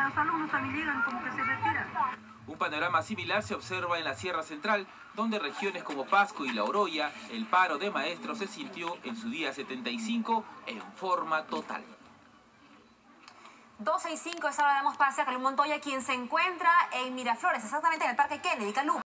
los alumnos también llegan como que se retiran. Un panorama similar se observa en la Sierra Central, donde regiones como Pasco y La Oroya, el paro de maestros se sintió en su día 75 en forma total. 12:05, es hora de damos pase a Calum Montoya, quien se encuentra en Miraflores, exactamente en el Parque Kennedy. Calum.